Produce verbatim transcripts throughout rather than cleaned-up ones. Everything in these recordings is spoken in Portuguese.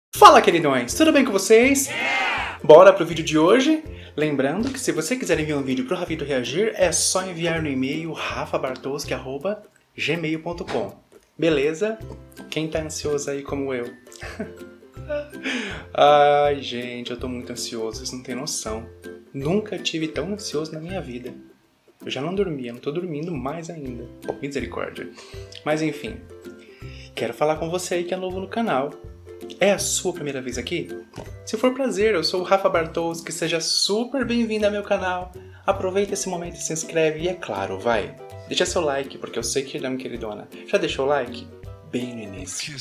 Fala, queridões! Tudo bem com vocês? Bora pro vídeo de hoje? Lembrando que se você quiser enviar um vídeo pro Rafito reagir, é só enviar no e-mail rafa bartowski arroba gmail ponto com. Beleza? Quem tá ansioso aí como eu? Ai, gente, eu tô muito ansioso, vocês não têm noção. Nunca tive tão ansioso na minha vida. Eu já não dormia, não tô dormindo mais ainda. Misericórdia. Mas enfim, quero falar com você aí que é novo no canal. É a sua primeira vez aqui? Se for prazer, eu sou o Rafa Bartowski, seja super bem-vindo ao meu canal. Aproveita esse momento e se inscreve e é claro, vai, deixa seu like, porque eu sei que não, queridona. Já deixou o like? Bem no início.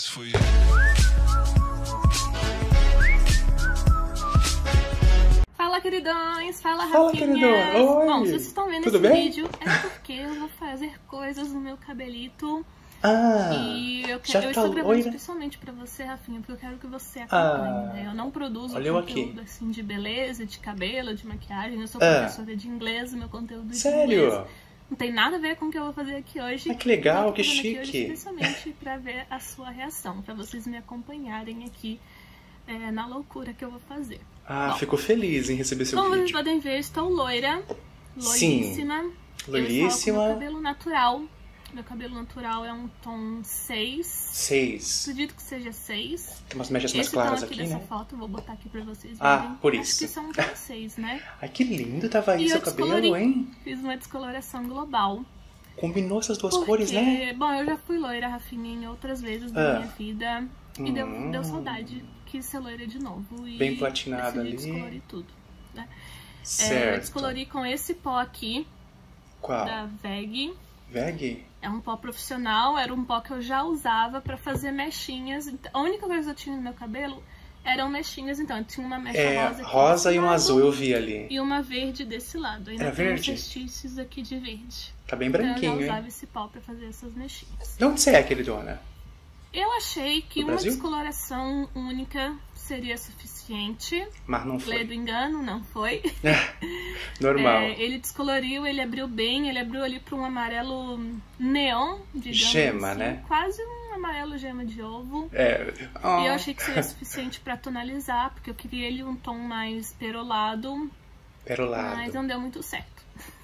Fala, queridões! Fala, Fala, Rafinha! queridona! Oi! Bom, se vocês estão vendo Tudo esse bem? vídeo, é porque eu vou fazer coisas no meu cabelito. Ah, E eu, já quero, eu tá estou gravando loira? especialmente pra você, Rafinha, porque eu quero que você Ah, acompanhe, né? Eu não produzo olha eu aqui. conteúdo assim de beleza, de cabelo, de maquiagem. Eu sou Ah. professora de inglês, meu conteúdo de sério? inglês não tem nada a ver com o que eu vou fazer aqui hoje. Ah, que legal, Então, eu tô que fazendo aqui hoje chique. especialmente pra ver a sua reação, pra vocês me acompanharem aqui é, na loucura que eu vou fazer. Ah, Bom, fico feliz em receber seu como vocês vídeo. podem ver, estou loira, Sim, loiríssima. Eu loiríssima. estava com meu cabelo natural. Meu cabelo natural é um tom seis. Seis. Acredito que seja seis. Tem umas mechas mais Esse tom claras aqui aqui, dessa né? foto, eu vou botar aqui pra vocês Ah, verem. por Acho isso. que são um tom seis, né? Ai, que lindo tava aí E seu eu cabelo, descolori. hein? Fiz uma descoloração global. Combinou essas duas Porque, cores, né? bom, eu já fui loira, Rafinha, em outras vezes Ah. da minha vida. E deu, Hum. deu saudade. Quis ser loira de novo. E Bem platinada decidi ali. descolorir tudo. Né? É, Certo. eu descolori com esse pó aqui, Qual? da Veg. Veg? É um pó profissional, era um pó que eu já usava pra fazer mechinhas. A única coisa que eu tinha no meu cabelo eram mechinhas, então eu tinha uma mecha É, rosa aqui rosa desse e um lado azul eu vi ali. e uma verde desse lado. Ainda Era tem uns verde? restícios aqui de verde. Tá bem Então eu branquinho, já hein? usava esse pó pra fazer essas mechinhas. De onde você é, queridona? Eu achei que Do uma Brasil? descoloração única seria suficiente. Mas não Lei foi. do engano, não foi. Normal. É, ele descoloriu, ele abriu bem, ele abriu ali para um amarelo neon, digamos Gema, assim, né? quase um amarelo gema de ovo. É. E eu achei que seria suficiente para tonalizar, porque eu queria ele um tom mais perolado, Perolado. mas não deu muito certo.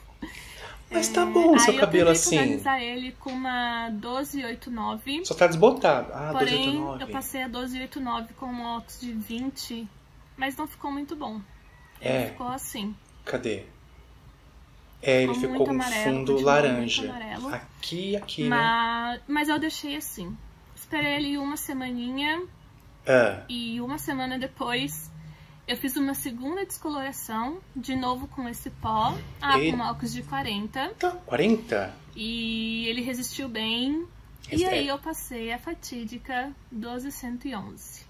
Mas tá bom o seu Aí cabelo eu assim. tentei tonalizar ele com uma doze oitenta e nove, Só tá desbotado. Ah, porém doze oitenta e nove. eu passei a doze oitenta e nove com um óculos de vinte, mas não ficou muito bom. Ele É. ficou assim. Cadê? É, ele Ficou ficou muito com amarelo, fundo continuou laranja. muito amarelo. Aqui e aqui, né? Mas, mas eu deixei assim. Esperei ele uma semaninha Ah, e uma semana depois eu fiz uma segunda descoloração, de novo com esse pó, ah, E- com óculos de quarenta, tá. quarenta? e ele resistiu bem. E Esse é- aí eu passei a fatídica doze cento e onze.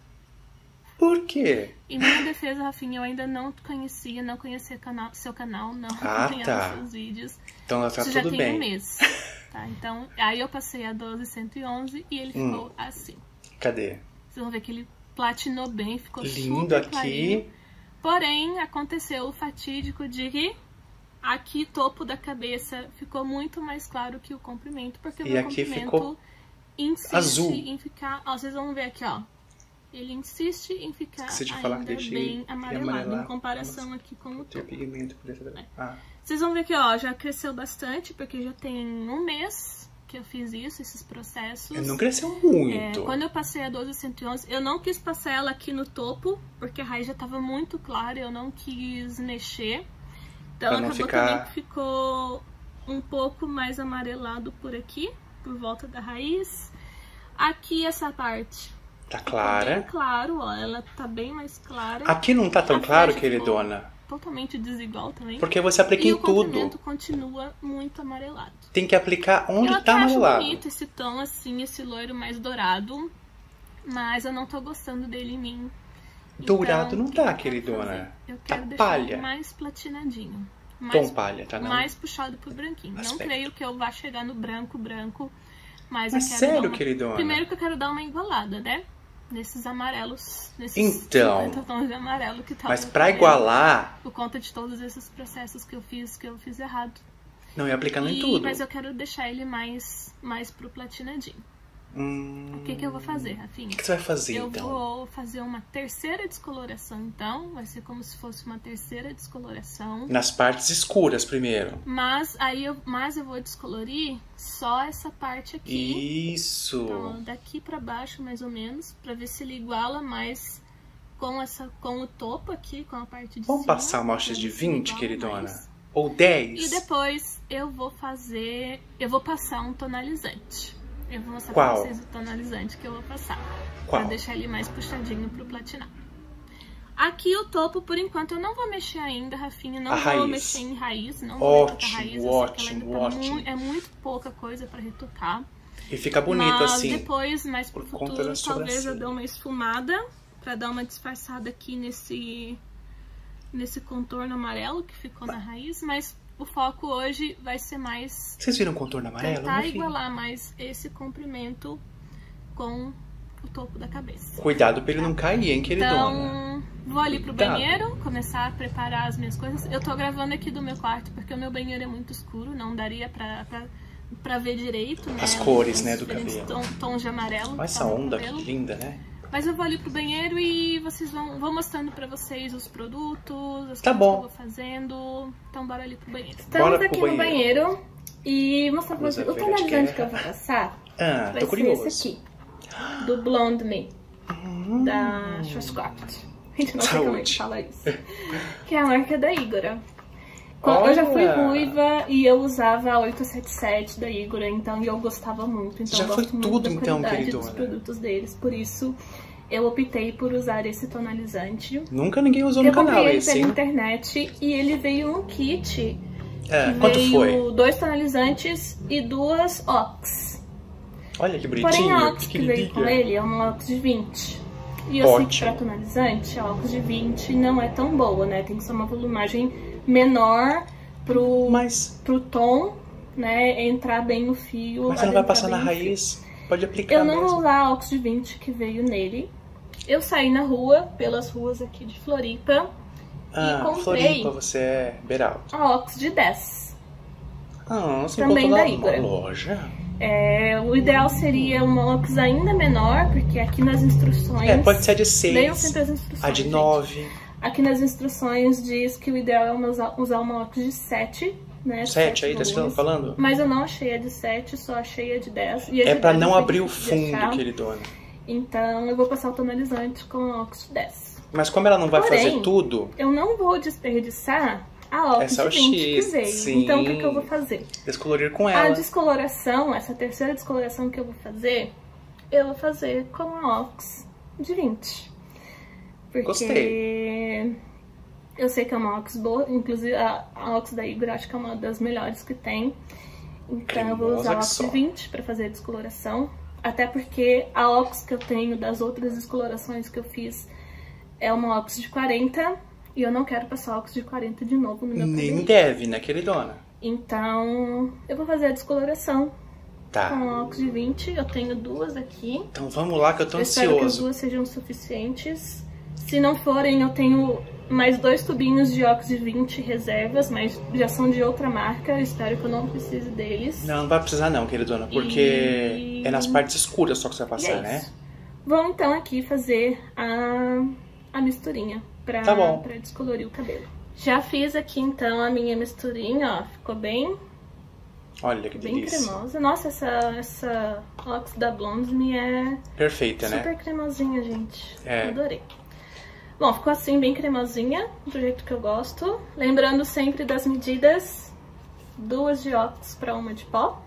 Por quê? Em minha defesa, Rafinha, eu ainda não te conhecia, não conhecia canal, seu canal, não Ah, acompanhava tá. seus vídeos. Então tá Isso já tudo tem bem. um mês. Tá, então, aí eu passei a doze cento e onze e ele Hum. ficou assim. Cadê? Vocês vão ver que ele platinou bem, ficou Lindo super aqui. clarinho. Porém, aconteceu o fatídico de que aqui, topo da cabeça, ficou muito mais claro que o comprimento, porque o E meu aqui comprimento ficou insiste azul. em ficar... Ó, vocês vão ver aqui, ó. Ele insiste em ficar Esqueci de ainda falar que deixei bem ele amarelado, amarelar. em comparação aqui com o Tem topo. pigmento por dentro da... Ah, Vocês vão ver que, ó, já cresceu bastante, porque já tem um mês que eu fiz isso, esses processos. não cresceu É, muito. quando eu passei a doze cento e onze, eu não quis passar ela aqui no topo, porque a raiz já tava muito clara, eu não quis mexer. Então Pra não acabou ficar- também que ficou um pouco mais amarelado por aqui, por volta da raiz. Aqui essa parte Tá ficou clara. bem claro, ó, ela tá bem mais clara. Aqui não tá tão A claro, flecha queridona. Totalmente desigual também. Porque você aplica E em o comprimento tudo. continua muito amarelado. Tem que aplicar onde Eu até tá acho amarelado. bonito esse tom assim, esse loiro mais dourado, mas eu não tô gostando dele em mim. Dourado Então, não o que tá, eu quero queridona. fazer? Eu Tá quero deixar palha. ele mais platinadinho. Tom Mais, palha, tá? Não? mais puxado pro branquinho. Aspecto. Não creio que eu vá chegar no branco, branco, mas, Mas eu quero sério, dar uma... queridona? Primeiro que eu quero dar uma igualada, né? Nesses amarelos, nesses Então, cinquenta tons de amarelo que tá. Mas no pra cabelo, igualar... por conta de todos esses processos que eu fiz, que eu fiz errado. Não, ia aplicando em E- tudo. Mas eu quero deixar ele mais, mais pro platinadinho. Hum... O que que eu vou fazer, Rafinha? O que, que você vai fazer, eu então? Eu vou fazer uma terceira descoloração, então. Vai ser como se fosse uma terceira descoloração. Nas partes escuras primeiro. Mas aí eu, mas eu vou descolorir só essa parte aqui. Isso! Então, daqui pra baixo, mais ou menos, pra ver se ele iguala mais com, essa, com o topo aqui, com a parte de Vamos cima. passar uma amostra de vinte, queridona? Mais. Ou dez? E depois eu vou fazer... Eu vou passar um tonalizante. Eu vou mostrar Qual? pra vocês o tonalizante que eu vou passar. Qual? Pra deixar ele mais puxadinho pro platinar. Aqui o topo, por enquanto, eu não vou mexer ainda, Rafinha. Não A vou raiz. mexer em raiz. Não vou retocar Ótimo, raiz. Eu ótimo, sei que ela ainda ótimo. tá mu- É muito pouca coisa pra retocar. E fica bonito Mas assim. depois, mais pro por conta futuro, da talvez sobrancelha. eu dê uma esfumada. Pra dar uma disfarçada aqui nesse, nesse contorno amarelo que ficou na raiz. Mas o foco hoje vai ser mais... Vocês viram o contorno amarelo? Tentar Não vi. igualar mais esse comprimento com o topo da cabeça. Cuidado pra ele não cair, hein, queridona? Então, vou ali pro Cuidado. banheiro, começar a preparar as minhas coisas. Eu tô gravando aqui do meu quarto porque o meu banheiro é muito escuro, não daria pra, pra, pra ver direito, né? As cores, Os né, do diferentes cabelo. Tom, tons de amarelo. Olha que essa tá no onda, cabelo. que linda, né? Mas eu vou ali pro banheiro e vocês vão, vou mostrando pra vocês os produtos, as Tá coisas bom. que eu vou fazendo. Então bora ali pro banheiro. Bora Estamos pro aqui no banheiro. banheiro e mostrar pra Blusa vocês o verde tonalizante que que é. eu vou passar. Ah, Vai tô ser curioso. esse aqui, do Blonde Me, Hum. da Schwarzkopf. Gente, não sei como é que Saúde. fala isso. Que é a marca da Igora. Eu já fui Olha. ruiva e eu usava a oito sete sete da Igora, então eu gostava muito. Então Já eu foi gosto muito tudo, da então, qualidade queridona. dos produtos deles. Por isso, eu optei por usar esse tonalizante. Nunca ninguém usou Eu no canal comprei ele esse, pela hein? internet e ele veio um kit. É, que quanto veio foi? dois tonalizantes e duas Ox. Olha que Porém, bonitinho. a Ox que veio com ele é uma Ox de vinte. E eu sei que Ótimo. pra tonalizante, a Ox de vinte não é tão boa, né? Tem que ser uma volumagem menor pro, Mas, pro tom, né? Entrar bem no fio. mas você não vai adentrar passar na bem no fio. raiz? Pode aplicar Eu não mesmo. vou usar a Ox de vinte que veio nele. Eu saí na rua, pelas ruas aqui de Floripa, Ah, comprei. Floripa, você é Beraldo. a Ox de dez. Ah, você Também encontrou da lá Igora. numa loja? É, o ideal seria uma Ox ainda menor, porque aqui nas instruções... É, pode ser a de Leiam seis, sempre as instruções, a de gente. nove. Aqui nas instruções diz que o ideal é uma usar, usar uma Ox de sete, né? sete aí, tá volumes. falando? Mas eu não achei a de sete, só achei a de dez. E a É de pra dez não eu abrir o sei difícil de fundo, achar. queridona. Então eu vou passar o tonalizante com a Ox de dez. Mas como ela não vai Porém, fazer tudo, Eu não vou desperdiçar a Ox Essa é o de vinte X, que veio. sim. Então o que, que eu vou fazer? descolorir com A ela. descoloração, essa terceira descoloração que eu vou fazer, eu vou fazer com a Ox de vinte. Porque Gostei. eu sei que é uma Ox boa, inclusive a, a Ox da Igor acho que é uma das melhores que tem. Então eu vou Cremosa usar a que Ox só. de vinte para fazer a descoloração. Até porque a Ox que eu tenho das outras descolorações que eu fiz é uma Ox de quarenta. E eu não quero passar Ox de quarenta de novo no meu Nem cabelo. deve, né, queridona? Então eu vou fazer a descoloração Tá. com a Ox de vinte. Eu tenho duas aqui. Então vamos lá que eu tô Eu espero que as ansioso. duas sejam suficientes. Se não forem, eu tenho mais dois tubinhos de Ox de vinte reservas, mas já são de outra marca. Eu espero que eu não precise deles. Não, não vai precisar não, queridona, porque E- é nas partes escuras só que você vai E passar, é né? isso. Vamos então aqui fazer a, a misturinha pra, Tá bom. pra descolorir o cabelo. Já fiz aqui então a minha misturinha, ó. Ficou bem, Olha que bem delícia. cremosa. Nossa, essa, essa Ox da Blonde Me é Perfeita, né? super cremosinha, gente. É. Adorei. Bom, ficou assim bem cremosinha, do jeito que eu gosto. Lembrando sempre das medidas, duas de Ox para uma de pó.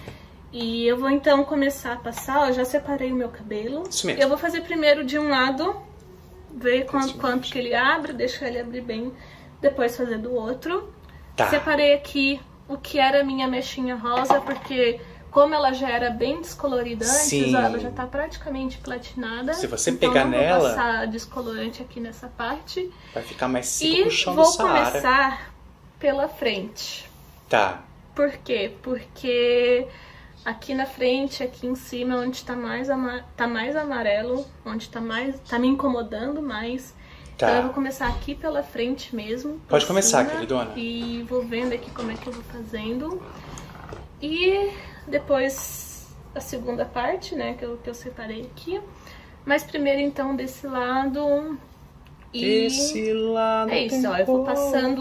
E eu vou então começar a passar, ó, já separei o meu cabelo. Isso mesmo. Eu vou fazer primeiro de um lado, ver quanto, Isso. quanto que ele abre, deixar ele abrir bem, depois fazer do outro. Tá. Separei aqui o que era a minha mechinha rosa, porque como ela já era bem descolorida antes, Sim. ó, ela já tá praticamente platinada. Se você então pegar não nela- vou passar descolorante aqui nessa parte. Vai ficar mais seco E que o chão do vou Saara. começar pela frente. Tá. Por quê? Porque aqui na frente, aqui em cima, onde tá mais, ama tá mais amarelo, onde tá mais tá me incomodando mais. Tá. Então eu vou começar aqui pela frente mesmo. por Pode começar, cima, queridona. E vou vendo aqui como é que eu vou fazendo. E depois a segunda parte, né, que eu, que eu separei aqui. Mas primeiro, então, desse lado... E esse lado é isso, ó, eu vou passando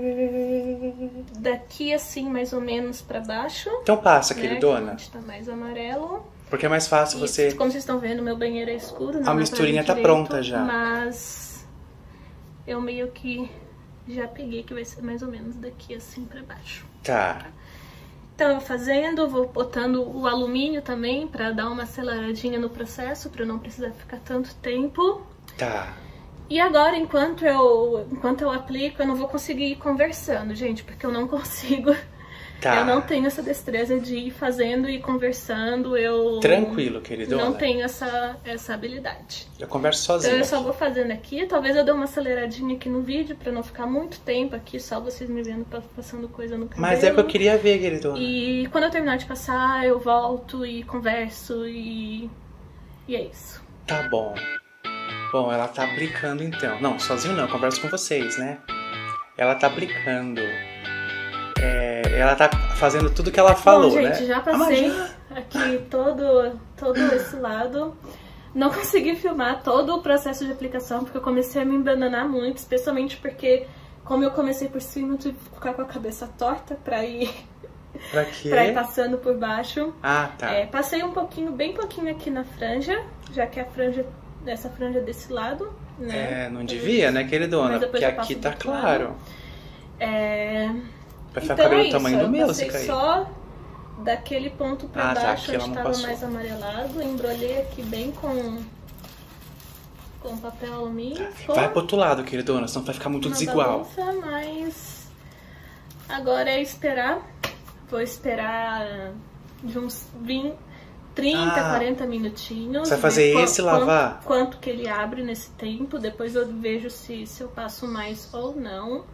daqui assim, mais ou menos pra baixo. Então passa, né, queridona. Onde tá mais amarelo. Porque é mais fácil E, você... como vocês estão vendo, meu banheiro é escuro. Não A misturinha tá direito, pronta já. Mas eu meio que já peguei que vai ser mais ou menos daqui assim pra baixo. Tá. Então eu vou fazendo, vou botando o alumínio também pra dar uma aceleradinha no processo, pra eu não precisar ficar tanto tempo. Tá. E agora, enquanto eu, enquanto eu aplico, eu não vou conseguir ir conversando, gente, porque eu não consigo. Tá. Eu não tenho essa destreza de ir fazendo e conversando, eu... Tranquilo, queridona. Não tenho essa, essa habilidade. Eu converso sozinha. Então eu só vou fazendo aqui, talvez eu dê uma aceleradinha aqui no vídeo pra não ficar muito tempo aqui, só vocês me vendo passando coisa no cabelo. Mas é o que eu queria ver, queridona. E quando eu terminar de passar, eu volto e converso e... E é isso. Tá bom. Bom, ela tá aplicando então. Não, sozinho não, eu converso com vocês, né? Ela tá aplicando. É, ela tá fazendo tudo que ela falou, Bom, né? gente, já passei aqui todo, todo esse lado. Não consegui filmar todo o processo de aplicação, porque eu comecei a me embananar muito, especialmente porque, como eu comecei por cima, eu tive que ficar com a cabeça torta pra ir, Pra quê? pra ir passando por baixo. Ah, tá. É, passei um pouquinho, bem pouquinho aqui na franja, já que a franja, essa franja desse lado, né? É, não devia, né, queridona? Mas depois Porque eu aqui passo tá do outro claro. lado. É... Vai ficar Então o cabelo é do tamanho isso, do meu, eu se passei cair. só daquele ponto pra Ah, tá, baixo, aqui ela onde não tava passou. mais amarelado, embrolhei aqui bem com, com papel alumínio. Ficou Vai pro outro lado, queridona, senão vai ficar muito uma desigual. bagunça, mas agora é esperar. Vou esperar de uns vinte, trinta, Ah, quarenta minutinhos. você vai fazer ver esse qu- lavar? Quanto, quanto que ele abre nesse tempo. Depois eu vejo se, se eu passo mais ou não.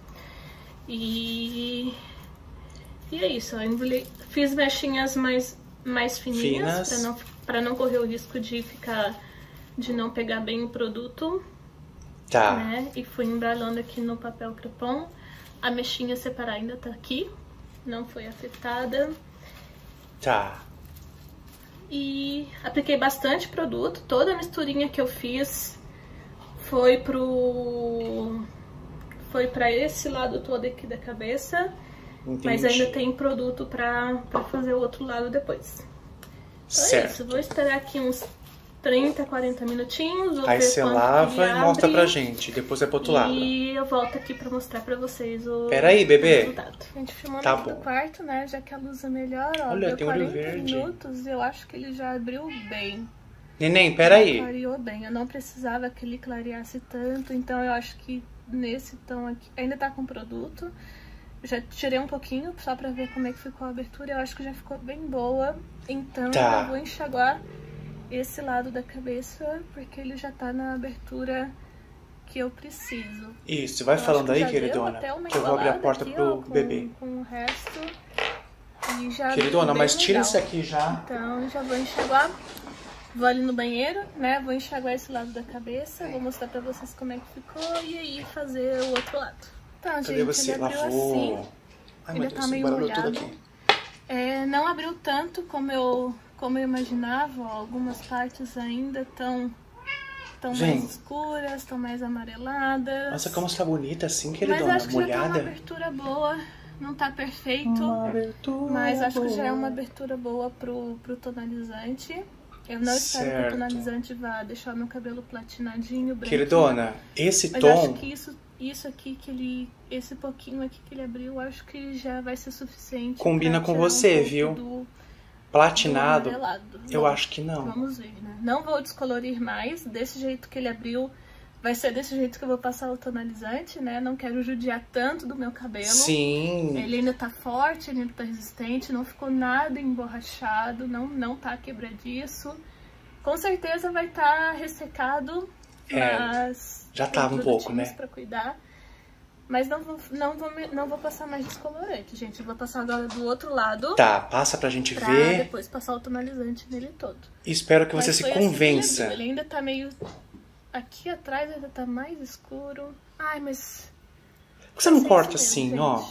E, e é isso. Eu emboli, fiz mechinhas mais, mais fininhas. Finas. Pra não, pra não correr o risco de ficar... De não pegar bem o produto. Tá. Né? E fui embralhando aqui no papel crepom. A mechinha separar ainda tá aqui. Não foi afetada. Tá. E apliquei bastante produto. Toda a misturinha que eu fiz foi pro... Foi pra esse lado todo aqui da cabeça. Entendi. Mas ainda tem produto pra, pra fazer o outro lado depois. Então Certo. é isso. Vou esperar aqui uns trinta, quarenta minutinhos. Vou Aí ver você quanto lava que e mostra abre. pra gente. Depois é pro outro lado. E eu volto aqui pra mostrar pra vocês o Pera aí, bebê. resultado. A gente filmando Tá aqui do bom. quarto, né? Já que a luz é melhor, ó. Olha, deu tem olho quarenta verde. minutos, eu acho que ele já abriu bem. Neném, pera aí. Clareou bem. Eu não precisava que ele clareasse tanto, então eu acho que nesse tom aqui... Ainda tá com produto. Já tirei um pouquinho, só pra ver como é que ficou a abertura. Eu acho que já ficou bem boa. Então Tá. eu vou enxaguar esse lado da cabeça, porque ele já tá na abertura que eu preciso. Isso, vai Eu falando acho que aí, já deu queridona, até uma que eu vou abrir a embolada porta aqui, pro ó, com, bebê. com o resto. E já Queridona, bem mas tira legal. isso aqui já. Então já vou enxaguar. Vou ali no banheiro, né? Vou enxaguar esse lado da cabeça. Vou mostrar pra vocês como é que ficou. E aí fazer o outro lado. Então, Cadê gente, você? ele abriu Lavou. assim. Ai, Ainda meu tá Deus, meio barulhou tudo molhado. aqui. É, não abriu tanto como eu, como eu imaginava. Ó, algumas partes ainda estão tão Vem. mais escuras, estão mais amareladas. Nossa, como está bonita assim, Mas queridona, acho que já tá uma molhada. abertura boa. Não tá perfeito, Uma abertura mas acho que já é boa. uma abertura boa pro, pro tonalizante. Eu não espero que Certo. o tonalizante vá deixar meu cabelo platinadinho, branquinho. Queridona, esse Mas tom... acho que isso, isso aqui que ele... Esse pouquinho aqui que ele abriu, acho que já vai ser suficiente. Combina pra com tirar um você, pouco viu? Do, Platinado, do amarelado. eu Bom, acho que não. Vamos ver, né? Não vou descolorir mais. Desse jeito que ele abriu, vai ser desse jeito que eu vou passar o tonalizante, né? Não quero judiar tanto do meu cabelo. Sim. Ele ainda tá forte, ele ainda tá resistente, não ficou nada emborrachado, não, não tá quebradiço. Com certeza vai estar tá ressecado, É, mas... já tava um pouco, né? Pra cuidar. Mas não vou, não, vou, me- não vou passar mais descolorante, gente. Eu vou passar agora do outro lado. Tá, passa pra gente Pra ver. depois passar o tonalizante nele todo. Espero que Mas você se foi assim que ele convença. abriu. Ele ainda tá meio... Aqui atrás ainda tá mais escuro. Ai, mas... Por que você não Sem corta isso assim, mesmo, ó? gente.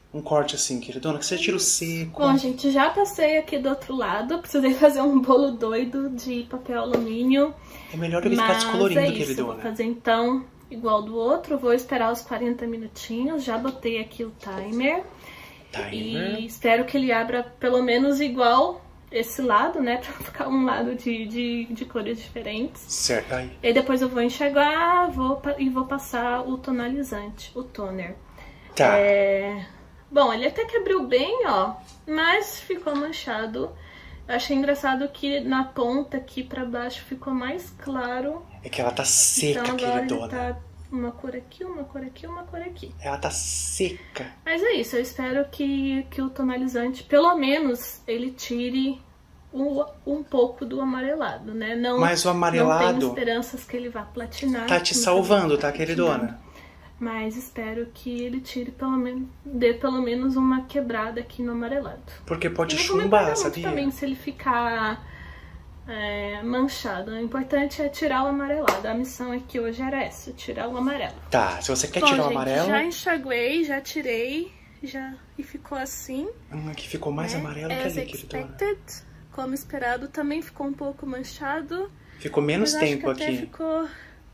um corte assim, queridona, que você tira o seco. Bom, gente, já passei aqui do outro lado. Precisei fazer um bolo doido de papel alumínio. É melhor ele ficar descolorindo, é isso, queridona. Vou fazer então igual do outro. Vou esperar os quarenta minutinhos. Já botei aqui o timer. Timer. E espero que ele abra pelo menos igual esse lado, né? Pra ficar um lado de, de, de cores diferentes. Certo. Aí. E depois eu vou enxaguar vou, e vou passar o tonalizante, o toner. Tá. É... Bom, ele até que abriu bem, ó, mas ficou manchado. Eu achei engraçado que na ponta aqui pra baixo ficou mais claro. É que ela tá seca, então agora queridona. ele tá uma cor aqui, uma cor aqui, uma cor aqui. Ela tá seca. Mas é isso, eu espero que, que o tonalizante, pelo menos, ele tire um, um pouco do amarelado, né? Não, Mas o amarelado... Não tenho esperanças que ele vá platinar. Tá te salvando, tá, queridona? Mas espero que ele tire pelo menos, dê pelo menos uma quebrada aqui no amarelado. Porque pode E chumbar, sabia? Também se ele ficar é, manchado. O importante é tirar o amarelado. A missão aqui hoje era essa, tirar o amarelo. Tá, se você quer Bom, tirar gente, o amarelo... já enxaguei, já tirei, já e ficou assim. Hum, aqui ficou mais né? amarelo que As ali, queridona. expected, como esperado, também ficou um pouco manchado. Ficou menos mas tempo acho que aqui. até ficou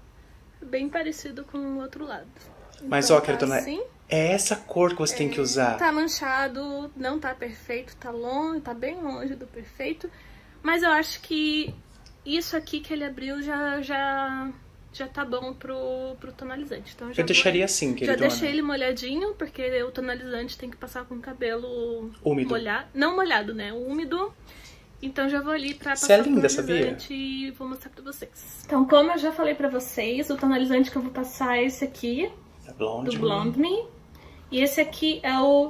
bem parecido com o outro lado. Mas então, ó, queridona, tá assim. É essa cor que você é, tem que usar. Tá manchado, não tá perfeito, tá longe, tá bem longe do perfeito. Mas eu acho que isso aqui que ele abriu já, já, já tá bom pro, pro tonalizante. Então, já eu deixaria vou, assim, queridona. Já deixei ele molhadinho, porque o tonalizante tem que passar com o cabelo úmido. Molhado, não molhado, né? Úmido. Então já vou ali pra passar Você é linda, o tonalizante sabia? e vou mostrar pra vocês. Então, como eu já falei pra vocês, o tonalizante que eu vou passar é esse aqui. Blonde do Blonde Me. E esse aqui é o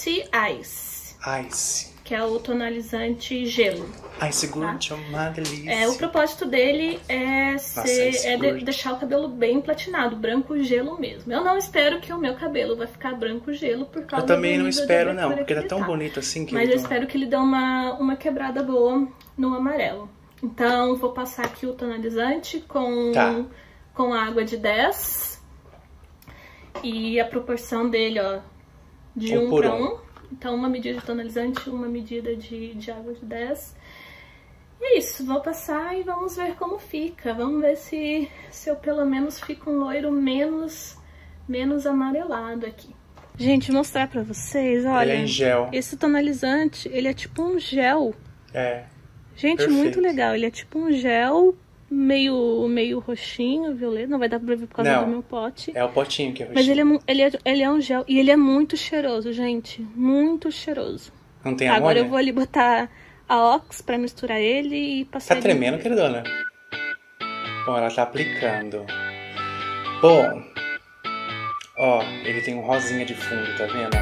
T-Ice. Ice. Que é o tonalizante gelo. Ice Good, tá? É uma delícia. É, o propósito dele é, Nossa, ser, é de, deixar o cabelo bem platinado, branco gelo mesmo. Eu não espero que o meu cabelo vai ficar branco gelo por causa do Eu também não espero não, porque tá tá tão bonito assim que Mas eu espero que ele dê uma, uma quebrada boa no amarelo. Então, vou passar aqui o tonalizante com, tá. com água de dez. E a proporção dele, ó, de um para um. Então, uma medida de tonalizante, uma medida de, de água de dez. E é isso, vou passar e vamos ver como fica. Vamos ver se, se eu pelo menos fico um loiro menos, menos amarelado aqui. Gente, vou mostrar pra vocês, olha. Ele é em gel. Esse tonalizante, ele é tipo um gel. É. Gente, perfeito. Muito legal. Ele é tipo um gel... Meio, meio roxinho, violeta. Não vai dar pra ver por causa não, do meu pote. É o potinho que é roxinho. Mas ele é, ele, é, ele é um gel. E ele é muito cheiroso, gente. Muito cheiroso. Não tem amônia? Agora eu vou ali botar a Ox pra misturar ele e passar... Tá tremendo, queridona? Bom, ela tá aplicando. Bom. Ó, ele tem um rosinha de fundo, tá vendo?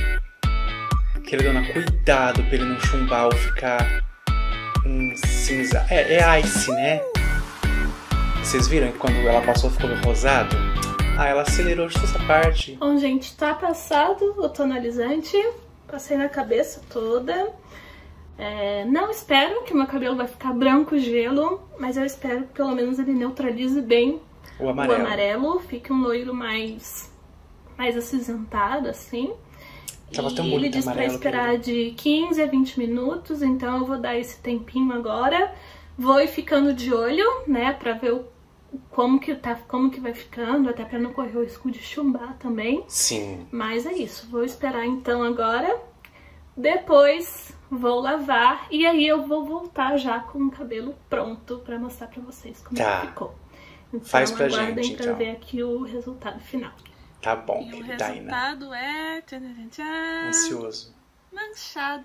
Queridona, cuidado pra ele não chumbar ou ficar... um cinza. É, é ice, né? Vocês viram que quando ela passou ficou rosado? Ah, ela acelerou justo essa parte. Bom, gente, tá passado o tonalizante. Passei na cabeça toda. É, não espero que meu cabelo vai ficar branco gelo, mas eu espero que pelo menos ele neutralize bem o amarelo. O amarelo. Fique um loiro mais, mais acinzentado, assim. Tava tão e bonito, ele disse pra esperar de quinze a vinte minutos, então eu vou dar esse tempinho agora. Vou ir ficando de olho, né, pra ver o, como, que tá, como que vai ficando, até pra não correr o risco de chumbar também. Sim. Mas é isso, vou esperar então agora. Depois vou lavar e aí eu vou voltar já com o cabelo pronto pra mostrar pra vocês como tá. que ficou. Então faz pra aguardem gente, pra então. ver aqui o resultado final. Tá bom, e o Daina. resultado é... Ansioso. Manchado!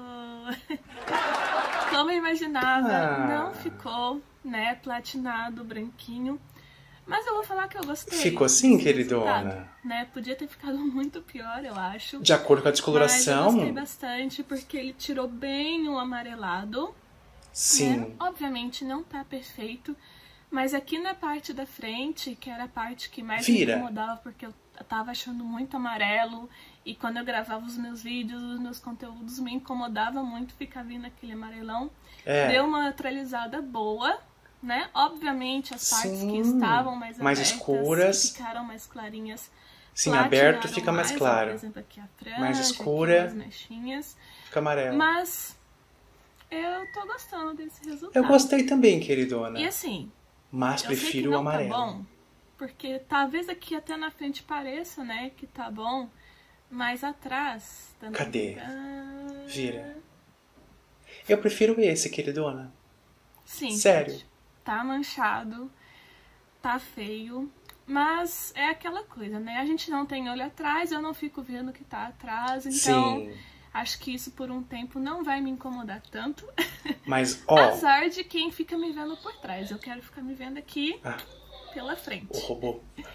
Como eu imaginava, ah. não ficou, né, platinado, branquinho. Mas eu vou falar que eu gostei. Ficou assim, queridona? Né? Podia ter ficado muito pior, eu acho. De acordo com a descoloração. Mas eu gostei bastante porque ele tirou bem o amarelado. Sim. Né? Obviamente não tá perfeito. Mas aqui na parte da frente, que era a parte que mais Vira. me incomodava, porque eu tava achando muito amarelo. E quando eu gravava os meus vídeos, os meus conteúdos, me incomodava muito ficar vindo aquele amarelão. É. Deu uma neutralizada boa, né? Obviamente as partes Sim, que estavam mais, mais abertas escuras ficaram mais clarinhas. Sim, aberto fica mais, mais claro. Por exemplo, aqui a franja, mais escura, as mechinhas. Fica amarelo. Mas eu tô gostando desse resultado. Eu gostei também, queridona. E assim, mas eu prefiro sei que o não amarelo. Tá bom, porque talvez aqui até na frente pareça, né, que tá bom, mas atrás... Tá Cadê? Ah... Vira. Eu prefiro esse, queridona. Sim, sério. Gente, tá manchado, tá feio, mas é aquela coisa, né? A gente não tem olho atrás, eu não fico vendo o que tá atrás, então Sim. acho que isso por um tempo não vai me incomodar tanto. Mas, ó... Azar de quem fica me vendo por trás, eu quero ficar me vendo aqui ah, pela frente. o robô.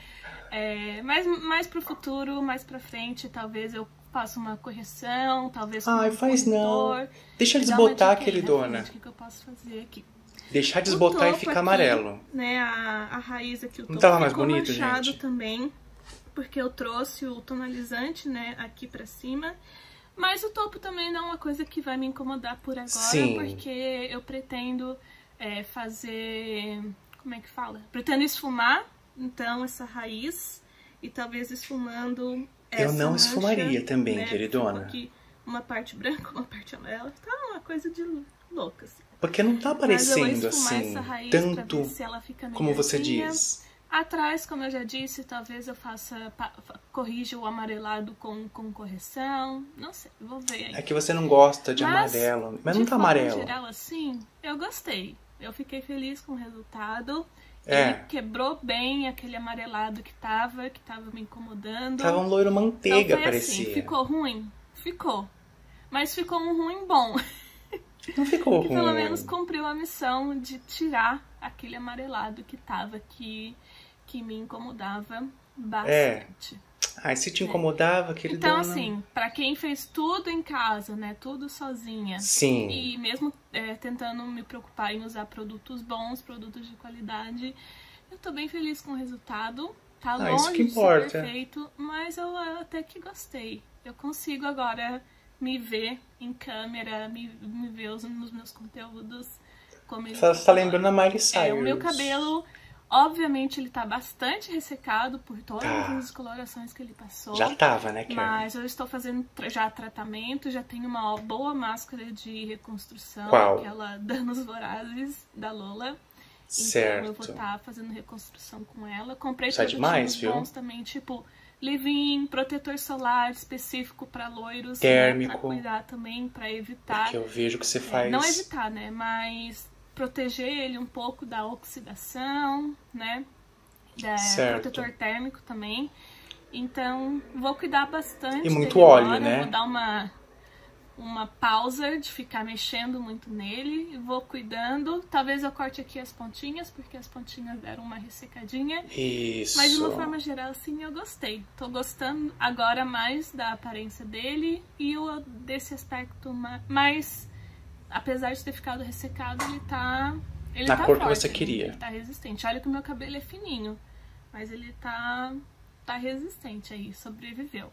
É, mais, mais pro futuro, mais pra frente, talvez eu faça uma correção, talvez com Ai, um faz corretor. não. Deixa Me dá desbotar, uma dica aí, queridona. né, o que eu posso fazer aqui? Deixar desbotar O e topo ficar aqui, amarelo. Né, a, a raiz aqui, o topo Não tava mais ficou bonito, manchado gente? também, porque eu trouxe o tonalizante, né, aqui pra cima. Mas o topo também não é uma coisa que vai me incomodar por agora, Sim. porque eu pretendo é, fazer... Como é que fala? Pretendo esfumar, então, essa raiz, e talvez esfumando essa Eu não mancha, esfumaria também, né, queridona. ficou aqui uma parte branca, uma parte amarela. Tá uma coisa de louca, assim. Porque não tá Mas eu vou aparecendo esfumar assim, essa raiz pra tanto ver se ela fica como você melhorzinha. diz. Atrás, como eu já disse, talvez eu faça, corrija o amarelado com, com correção. Não sei, vou ver aí. É que você não gosta de Mas, amarelo. Mas de não tá forma amarelo. geral, assim, eu gostei. Eu fiquei feliz com o resultado. É. Ele quebrou bem aquele amarelado que tava, que tava me incomodando. Tava um loiro manteiga, então foi parecia. assim, ficou ruim? Ficou. Mas ficou um ruim bom. Não ficou que ruim. pelo menos cumpriu a missão de tirar aquele amarelado que tava aqui, que me incomodava bastante. É. Ai, se te incomodava, queridona... Então, assim, pra quem fez tudo em casa, né, tudo sozinha, Sim. e mesmo é, tentando me preocupar em usar produtos bons, produtos de qualidade, eu tô bem feliz com o resultado. Tá Ah, longe isso que de ser importa. perfeito, mas eu até que gostei. Eu consigo agora me ver em câmera, me, me ver os, nos meus conteúdos. Como ele Você tá lembrando a Miley Cyrus. É, o meu cabelo, obviamente, ele tá bastante ressecado por todas Tá. as descolorações que ele passou. Já tava, né, Karen? Mas eu estou fazendo tra- já tratamento, já tenho uma boa máscara de reconstrução. Qual? Aquela Danos Vorazes, da Lola. Certo. Então eu vou estar fazendo reconstrução com ela. Comprei Isso é produtos demais, viu? bons também, tipo leave-in, protetor solar específico para loiros. Térmico. Né, pra cuidar também, para evitar. Porque eu vejo que você é, faz... não evitar, né? Mas proteger ele um pouco da oxidação, né? Da, Certo. protetor térmico também. Então, vou cuidar bastante. E muito dele óleo, agora. né? Vou dar uma, uma pausa de ficar mexendo muito nele. E vou cuidando. Talvez eu corte aqui as pontinhas, porque as pontinhas deram uma ressecadinha. Isso. Mas de uma forma geral, sim, eu gostei. Tô gostando agora mais da aparência dele e o, desse aspecto ma- mais... Apesar de ter ficado ressecado, ele tá... Ele Na tá cor que forte, você ele- queria. Ele tá resistente. Olha que o meu cabelo é fininho, mas ele tá, tá resistente aí, sobreviveu.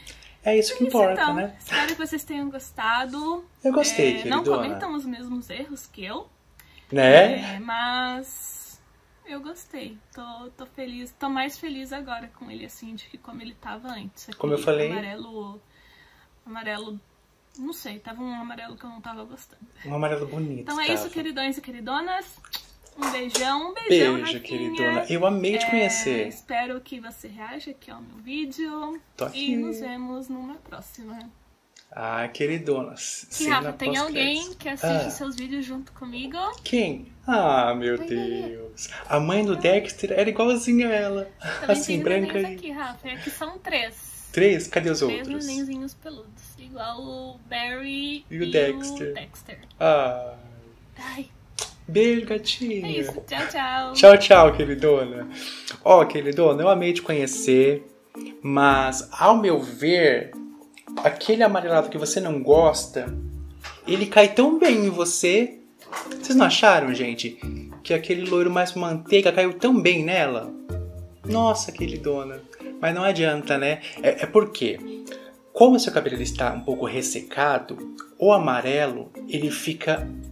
É isso que Isso, importa, então, né? espero que vocês tenham gostado. Eu gostei, É, não queridona. cometam os mesmos erros que eu, Né? é, mas eu gostei. Tô, tô feliz, tô mais feliz agora com ele assim do que como ele tava antes. Como eu falei. Amarelo, amarelo, não sei, tava um amarelo que eu não tava gostando. Um amarelo bonito. Então é tava. isso, queridões e queridonas. Um beijão, um beijão, Beijo, Rafinha. queridona. Eu amei te É, conhecer. espero que você reaja aqui ao meu vídeo. Tô aqui. E nos vemos numa próxima. Ah, queridona. E sim, Rafa, na tem pós-créditos. alguém que assiste Ah. seus vídeos junto comigo? Quem? Ah, meu Deus. A mãe do Dexter era igualzinha a ela. Também Assim, tem branca nenenzinhos e... aqui, Rafa. Aqui são três. Três? Cadê os Três outros? nenenzinhos peludos. Igual o Barry E o Dexter. o Dexter. Ah, Ai, beijo, gatinha. é isso. Tchau, tchau. Tchau, tchau, queridona. Ó, queridona, eu amei te conhecer, mas, ao meu ver, aquele amarelado que você não gosta, ele cai tão bem em você. Vocês não acharam, gente, que aquele loiro mais manteiga caiu tão bem nela? Nossa, queridona. Mas não adianta, né? É, é porque, como seu cabelo está um pouco ressecado, o amarelo, ele fica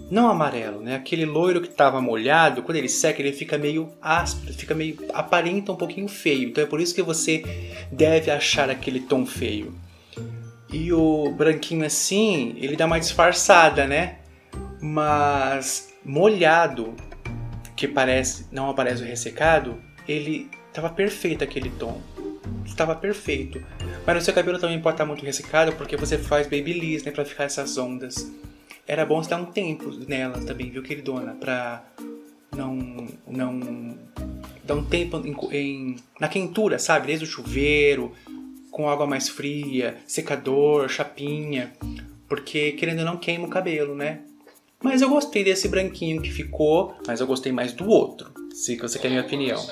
não amarelo, né? Aquele loiro que tava molhado, quando ele seca, ele fica meio áspero, fica meio, aparenta um pouquinho feio. Então é por isso que você deve achar aquele tom feio. E o branquinho assim, ele dá uma disfarçada, né? Mas molhado, que parece, não aparece o ressecado, ele tava perfeito aquele tom. Estava perfeito. Mas no seu cabelo também pode estar muito ressecado, porque você faz babyliss, né? Pra ficar essas ondas. Era bom você dar um tempo nela também, viu, queridona? Pra não... não dar um tempo em, em, na quentura, sabe? Desde o chuveiro, com água mais fria, secador, chapinha. Porque, querendo ou não, queima o cabelo, né? Mas eu gostei desse branquinho que ficou, mas eu gostei mais do outro, se você quer a minha opinião.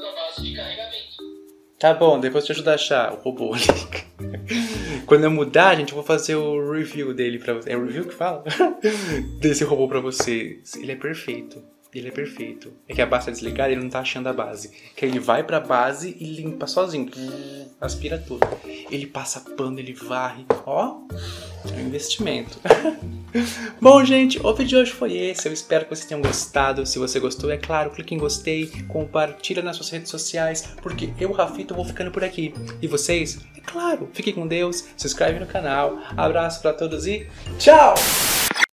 Tá bom, depois eu te ajudo a achar o robô. Quando eu mudar, gente, eu vou fazer o review dele pra você. É o review que fala? Desse robô pra você. Ele é perfeito. Ele é perfeito. É que a base tá desligada e ele não tá achando a base. Que ele vai pra base e limpa sozinho. Aspira tudo. Ele passa pano, ele varre. Ó, é um investimento. Bom, gente, o vídeo de hoje foi esse. Eu espero que vocês tenham gostado. Se você gostou, é claro, clique em gostei, compartilha nas suas redes sociais, porque eu, Rafito, vou ficando por aqui. E vocês, é claro, fiquem com Deus, se inscreve no canal. Abraço pra todos e tchau!